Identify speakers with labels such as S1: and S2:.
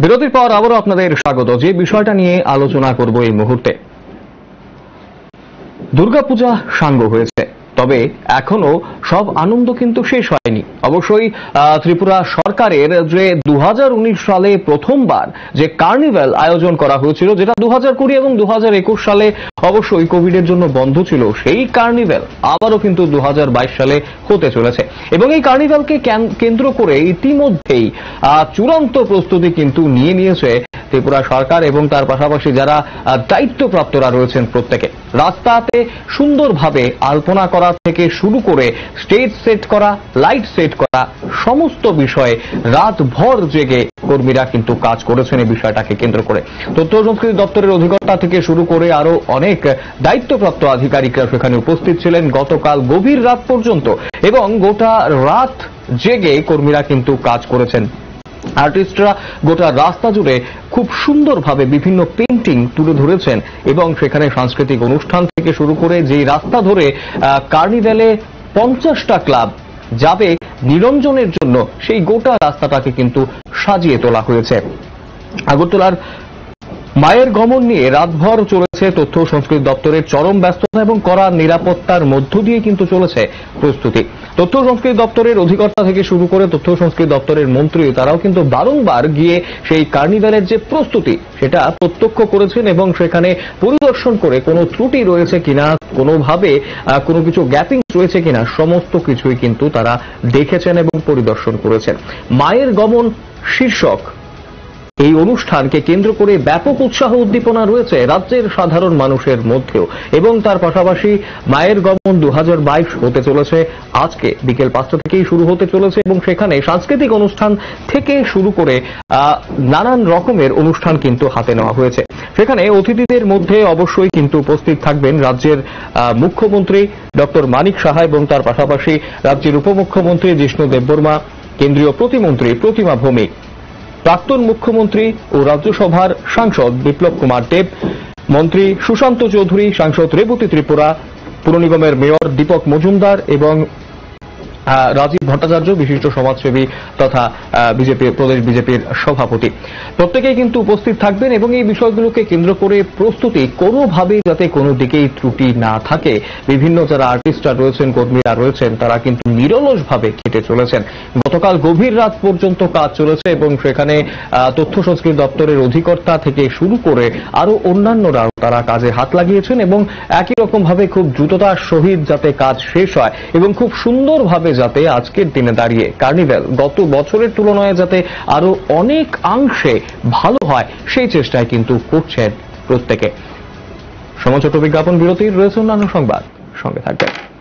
S1: বিরতির পর আবারও আপনাদের স্বাগত। যে বিষয়টা নিয়ে আলোচনা করব এই মুহূর্তে, দুর্গাপূজা সাঙ্গ হয়েছে, তবে এখনো সব আনন্দ কিন্তু শেষ হয়নি। অবশ্যই ত্রিপুরা সরকারের যে 2019 সালে প্রথমবার যে কার্নিভ্যাল আয়োজন করা হয়েছিল, যেটা 2020 এবং 2021 সালে অবশ্যই কোভিডের জন্য বন্ধ ছিল, সেই কার্নিভ্যাল আবারও কিন্তু 2022 সালে হতে চলেছে। এবং এই কার্নিভ্যালকে কেন্দ্র করে ইতিমধ্যেই চূড়ান্ত প্রস্তুতি কিন্তু নিয়ে নিয়েছে ত্রিপুরা সরকার এবং তার পাশাপাশি যারা দায়িত্বপ্রাপ্তরা রয়েছেন প্রত্যেকে। রাস্তাতে সুন্দরভাবে আলপনা করা থেকে শুরু করে স্টেজ সেট করা, লাইট সেট করা, সমস্ত বিষয়ে রাতভর জেগে কর্মীরা কিন্তু কাজ করেছেন এই বিষয়টাকে কেন্দ্র করে। তথ্য সংস্কৃতি দপ্তরের অধিকর্তা থেকে শুরু করে আরো অনেক দায়িত্বপ্রাপ্ত আধিকারিকরা সেখানে উপস্থিত ছিলেন গতকাল গভীর রাত পর্যন্ত, এবং গোটা রাত জেগে কর্মীরা কিন্তু কাজ করেছেন। আর্টিস্টরা গোটা রাস্তা জুড়ে খুব সুন্দরভাবে বিভিন্ন পেইন্টিং তুলে ধরেছেন এবং সেখানে সাংস্কৃতিক অনুষ্ঠান থেকে শুরু করে যে রাস্তা ধরে কার্নিভ্যালে 50টা ক্লাব যাবে নিরঞ্জনের জন্য, সেই গোটা রাস্তাটাকে কিন্তু সাজিয়ে তোলা হয়েছে। আগরতলার মায়ের গমন নিয়ে রাতভর চলেছে তথ্য সংস্কৃতি দপ্তরের চরম ব্যস্ততা এবং কড়া নিরাপত্তার মধ্য দিয়ে কিন্তু চলেছে প্রস্তুতি। তথ্য সংস্কৃতি দপ্তরের অধিকর্তা থেকে শুরু করে তথ্য সংস্কৃতি দপ্তরের মন্ত্রী তারাও কিন্তু বারংবার গিয়ে সেই কার্নিভ্যালের যে প্রস্তুতি সেটা প্রত্যক্ষ করেছেন এবং সেখানে পরিদর্শন করে কোনো ত্রুটি রয়েছে কিনা, কোনোভাবে কোনো কিছু গ্যাপিং রয়েছে কিনা, সমস্ত কিছুই কিন্তু তারা দেখেছেন এবং পরিদর্শন করেছেন। মায়ের গমন শীর্ষক এই অনুষ্ঠানকে কেন্দ্র করে ব্যাপক উৎসাহ উদ্দীপনা রয়েছে রাজ্যের সাধারণ মানুষের মধ্যেও, এবং তার পাশাপাশি মায়ের গমন 2022 হতে চলেছে। আজকে বিকেল 5টা থেকেই শুরু হতে চলেছে এবং সেখানে সাংস্কৃতিক অনুষ্ঠান থেকে শুরু করে নানান রকমের অনুষ্ঠান কিন্তু হাতে নেওয়া হয়েছে। সেখানে অতিথিদের মধ্যে অবশ্যই কিন্তু উপস্থিত থাকবেন রাজ্যের মুখ্যমন্ত্রী ডক্টর মানিক সাহা এবং তার পাশাপাশি রাজ্যের উপমুখ্যমন্ত্রী জিষ্ণু দেববর্মা, কেন্দ্রীয় প্রতিমন্ত্রী প্রতিমা ভৌমিক, প্রাক্তন মুখ্যমন্ত্রী ও রাজ্যসভার সাংসদ বিপ্লব কুমার দেব, মন্ত্রী সুশান্ত চৌধুরী, সাংসদ রেবতী ত্রিপুরা, পুর নিগমের মেয়র দীপক মজুমদার এবং রাজীব ভট্টাচার্য, বিশিষ্ট সমাজসেবী তথা প্রদেশ বিজেপির সভাপতি, প্রত্যেকেই কিন্তু উপস্থিত থাকবেন এবং এই বিষয়গুলোকে কেন্দ্র করে প্রস্তুতি কোনোভাবেই যাতে কোনো দিকেই ত্রুটি না থাকে, বিভিন্ন যারা আর্টিস্টরা রয়েছেন, কর্মীরা রয়েছেন, তারা কিন্তু নিরলসভাবে খেটে চলেছেন। গতকাল গভীর রাত পর্যন্ত কাজ চলেছে এবং সেখানে তথ্য সংস্কৃতি দপ্তরের অধিকর্তা থেকে শুরু করে আরো অন্যান্যরাও তারা কাজে হাত লাগিয়েছেন এবং একই রকম ভাবে খুব দ্রুততার সহিত যাতে কাজ শেষ হয় এবং খুব সুন্দরভাবে যাতে আজকের দিনে দাঁড়িয়ে কার্নিভ্যাল গত বছরের তুলনায় যাতে আরো অনেকাংশে ভালো হয়, সেই চেষ্টায় কিন্তু করছেন প্রত্যেকে। সময় ছোট বিজ্ঞাপন বিরতির রয়েছে অন্যান্য সংবাদ, সঙ্গে থাকবেন।